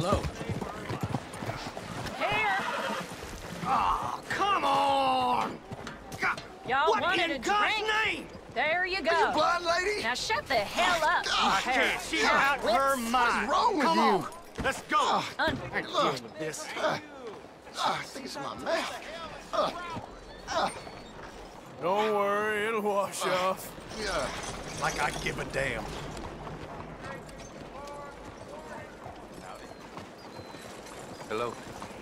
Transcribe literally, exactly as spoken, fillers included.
Hello. Here! Oh, come on! Y'all What wanted in a God's drink? name? There you Are you go. blind, lady? Now shut the hell up, you I parrot. can't. She's Now, out of her wits. mind. What's wrong with Come you? on. Let's go. Un- I ain't Look. dealing with this. Uh, uh, I think it's my mouth. Uh, uh, Don't worry, it'll wash off. yeah. Like I give a damn. Hello.